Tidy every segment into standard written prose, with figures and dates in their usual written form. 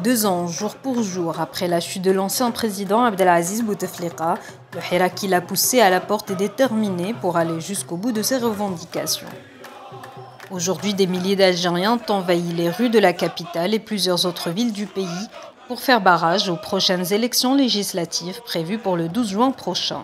2 ans, jour pour jour, après la chute de l'ancien président Abdelaziz Bouteflika, le Hirak qui l'a poussé à la porte est déterminé pour aller jusqu'au bout de ses revendications. Aujourd'hui, des milliers d'Algériens ont envahi les rues de la capitale et plusieurs autres villes du pays pour faire barrage aux prochaines élections législatives prévues pour le 12 juin prochain.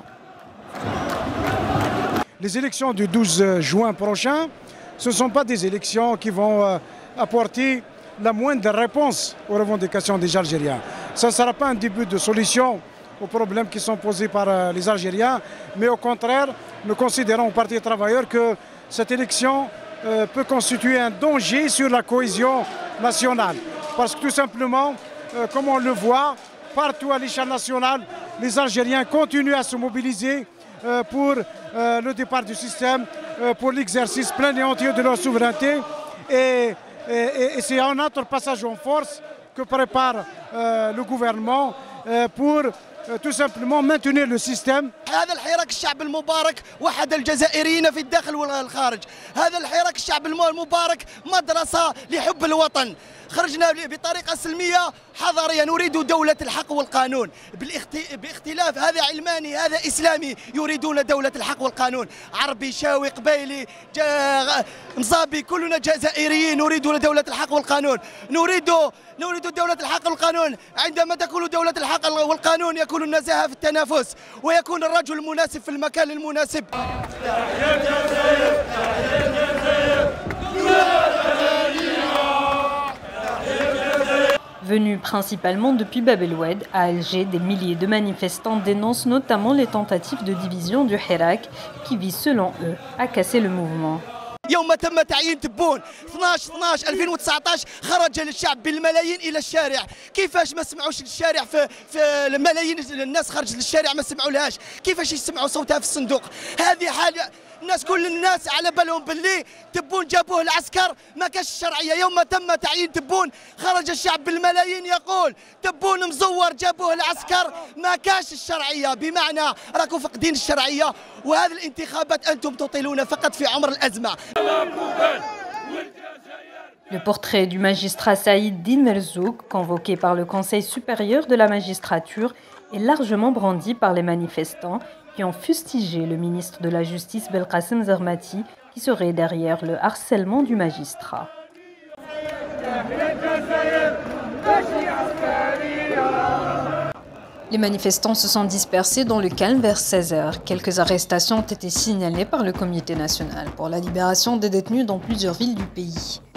Les élections du 12 juin prochain, ce ne sont pas des élections qui vont apporter la moindre réponse aux revendications des Algériens. Ça ne sera pas un début de solution aux problèmes qui sont posés par les Algériens, mais au contraire, nous considérons au Parti travailleur que cette élection peut constituer un danger sur la cohésion nationale. Parce que tout simplement, comme on le voit, partout à l'échelle nationale, les Algériens continuent à se mobiliser pour le départ du système, pour l'exercice plein et entier de leur souveraineté. Et c'est un autre passage en force que prépare le gouvernement pour tout simplement maintenir le système. هذا الحراك الشعب المبارك وحد الجزائريين في الداخل والخارج. هذا الحراك الشعب المبارك مدرسة لحب الوطن. خرجنا بطريقة سلمية حضارية، نريد دولة الحق والقانون باختلاف، هذا علماني هذا إسلامي، يريدون دولة الحق والقانون. عربي شاوي قبيلي مصابي كلنا جزائريين نريد دولة الحق والقانون. نريد دولة الحق والقانون. عندما تكون دولة الحق والقانون يكون النزاهة في التنافس ويكون الرجل المناسب في المكان المناسب. Venus principalement depuis Bab el-Oued, à Alger, des milliers de manifestants dénoncent notamment les tentatives de division du Hirak qui visent selon eux à casser le mouvement. يوم تم تعيين تبون 12/12/2019 خرج الشعب بالملايين الى الشارع. كيفاش ما سمعوش الشارع في الملايين الناس خرجت للشارع ما سمعوا لهاش؟ كيفاش يسمعوا صوتها في الصندوق؟ هذه حاجه كل الناس على بالهم باللي تبون جابوه العسكر ما كاش الشرعيه. يوم تم تعيين تبون خرج الشعب بالملايين يقول تبون مزور جابوه العسكر ما كاش الشرعيه، بمعنى راكم فاقدين الشرعيه، وهذه الانتخابات انتم تطيلون فقط في عمر الازمه. Le portrait du magistrat Saïd Din Merzouk, convoqué par le Conseil supérieur de la magistrature, est largement brandi par les manifestants qui ont fustigé le ministre de la Justice Belkacem Zermati qui serait derrière le harcèlement du magistrat. Les manifestants se sont dispersés dans le calme vers 16h. Quelques arrestations ont été signalées par le Comité national pour la libération des détenus dans plusieurs villes du pays.